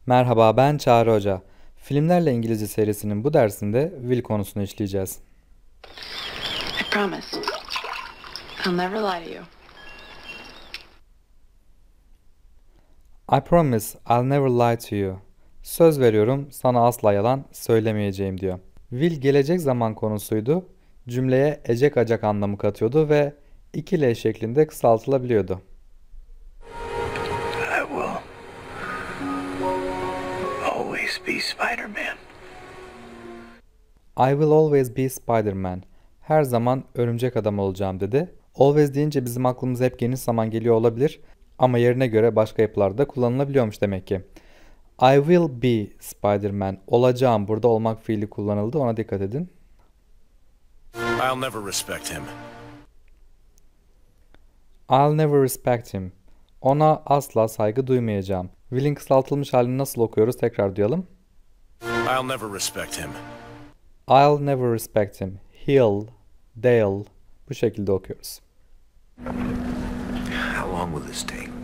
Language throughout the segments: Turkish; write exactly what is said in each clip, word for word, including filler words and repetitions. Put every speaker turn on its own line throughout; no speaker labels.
Merhaba, ben Çağrı Hoca. Filmlerle İngilizce serisinin bu dersinde will konusunu işleyeceğiz.
I promise. I'll never lie to you.
I promise I'll never lie to you. Söz veriyorum, sana asla yalan söylemeyeceğim diyor. Will gelecek zaman konusuydu. Cümleye ecek acak anlamı katıyordu ve iki L şeklinde kısaltılabiliyordu.
I will always be Spider-Man.
I will always be Spider-Man. Her zaman örümcek adam olacağım dedi. Always deyince bizim aklımıza hep geniş zaman geliyor olabilir. Ama yerine göre başka yapılarda kullanılabiliyormuş demek ki. I will be Spider-Man. Olacağım. Burada olmak fiili kullanıldı. Ona dikkat edin.
I'll never respect him.
I'll never respect him. Ona asla saygı duymayacağım. Will'in kısaltılmış halini nasıl okuyoruz? Tekrar duyalım.
I'll never respect him.
I'll never respect him. He'll, they'll. Bu şekilde okuyoruz.
How long will this take?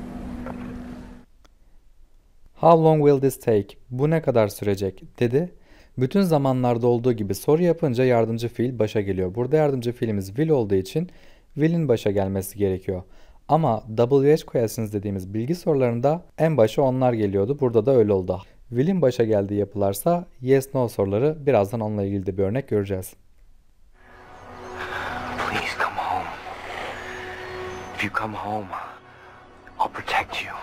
How long will this take? Bu ne kadar sürecek? Dedi. Bütün zamanlarda olduğu gibi soru yapınca yardımcı fiil başa geliyor. Burada yardımcı fiilimiz will olduğu için will'in başa gelmesi gerekiyor. Ama W H questions dediğimiz bilgi sorularında en başa onlar geliyordu. Burada da öyle oldu. Will'in başa geldiği yapılarsa yes no soruları, birazdan onunla ilgili de bir örnek göreceğiz.
Please come home. If you come home, I'll protect you.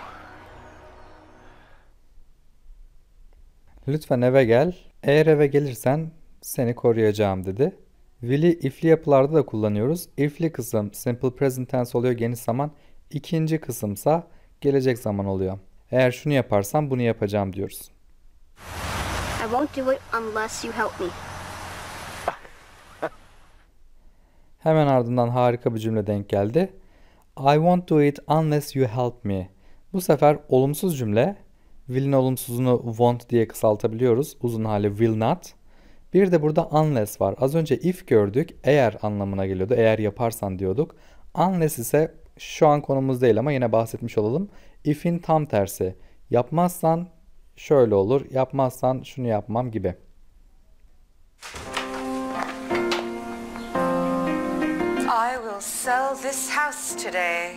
Lütfen eve gel. Eğer eve gelirsen seni koruyacağım dedi. Will'i if'li yapılarda da kullanıyoruz. If'li kısım simple present tense oluyor geniş zaman. İkinci kısımsa gelecek zaman oluyor. Eğer şunu yaparsam bunu yapacağım diyoruz.
I won't do it unless you help me.
Hemen ardından harika bir cümle denk geldi. I won't do it unless you help me. Bu sefer olumsuz cümle. Will'in olumsuzunu won't diye kısaltabiliyoruz. Uzun hali will not. Bir de burada unless var. Az önce if gördük. Eğer anlamına geliyordu. Eğer yaparsan diyorduk. Unless ise şu an konumuz değil ama yine bahsetmiş olalım. If'in tam tersi. Yapmazsan şöyle olur. Yapmazsan şunu yapmam gibi.
I will sell this house today.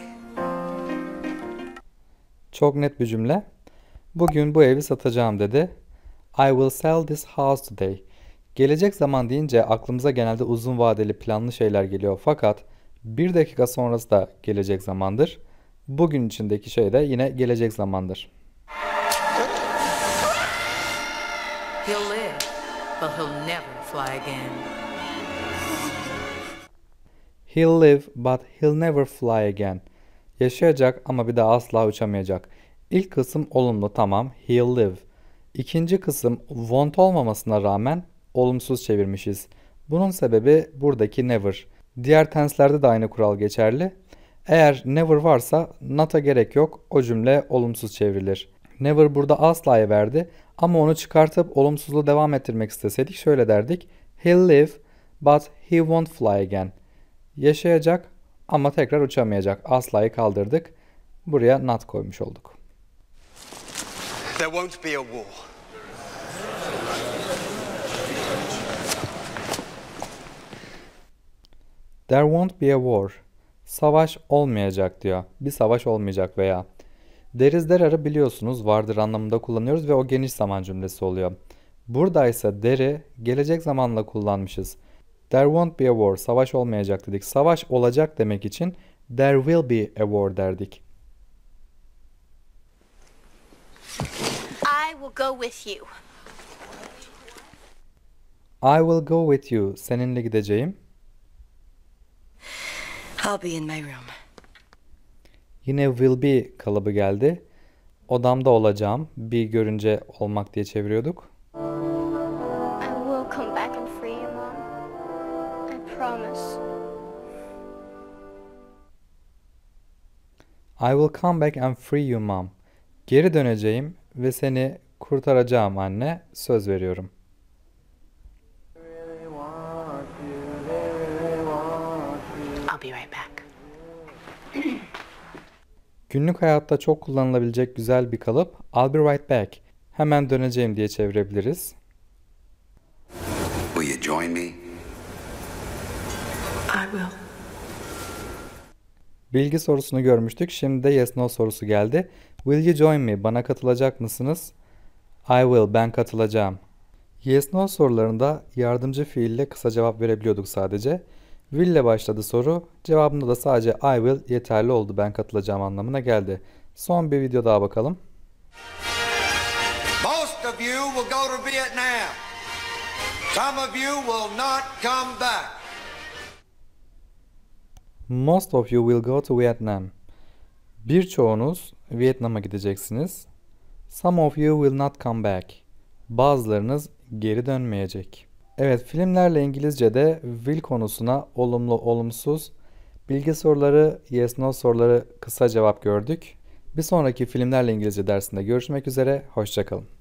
Çok net bir cümle. Bugün bu evi satacağım dedi. I will sell this house today. Gelecek zaman deyince aklımıza genelde uzun vadeli planlı şeyler geliyor. Fakat bir dakika sonrası da gelecek zamandır. Bugün içindeki şey de yine gelecek zamandır.
He'll live, but he'll never fly again.
He'll live but he'll never fly again. Yaşayacak ama bir daha asla uçamayacak. İlk kısım olumlu, tamam. He'll live. İkinci kısım won't olmamasına rağmen olumsuz çevirmişiz. Bunun sebebi buradaki never. Diğer tenslerde de aynı kural geçerli. Eğer never varsa not'a gerek yok. O cümle olumsuz çevrilir. Never burada asla'ya verdi ama onu çıkartıp olumsuzluğu devam ettirmek isteseydik şöyle derdik. He'll live but he won't fly again. Yaşayacak ama tekrar uçamayacak. Asla'yı kaldırdık. Buraya not koymuş olduk.
There won't be a war.
There won't be a war. Savaş olmayacak diyor. Bir savaş olmayacak veya. There is thera'ı biliyorsunuz vardır anlamında kullanıyoruz ve o geniş zaman cümlesi oluyor. Buradaysa there'i gelecek zamanla kullanmışız. There won't be a war. Savaş olmayacak dedik. Savaş olacak demek için there will be a war derdik.
I will go with you.
I will go with you. Seninle gideceğim.
I'll be in my room.
Yine will be kalıbı geldi. Odamda olacağım. Be görünce olmak diye çeviriyorduk.
I will come back and free you, Mom. I promise.
I will come back and free you, Mom. Geri döneceğim ve seni kurtaracağım anne. Söz veriyorum.
I'll be right back.
Günlük hayatta çok kullanılabilecek güzel bir kalıp. I'll be right back. Hemen döneceğim diye çevirebiliriz.
Will you join me?
I will.
Bilgi sorusunu görmüştük. Şimdi de yes no sorusu geldi. Will you join me? Bana katılacak mısınız? I will. Ben katılacağım. Yes no sorularında yardımcı fiille kısa cevap verebiliyorduk sadece. Will ile başladı soru. Cevabında da sadece I will yeterli oldu. Ben katılacağım anlamına geldi. Son bir video daha bakalım.
Most of you will go to Vietnam. Some of you will not come back.
Most of you will go to Vietnam. Birçoğunuz Vietnam'a gideceksiniz. Some of you will not come back. Bazılarınız geri dönmeyecek. Evet, filmlerle İngilizce'de will konusuna olumlu, olumsuz, bilgi soruları, yes no soruları kısa cevap gördük. Bir sonraki filmlerle İngilizce dersinde görüşmek üzere, hoşça kalın.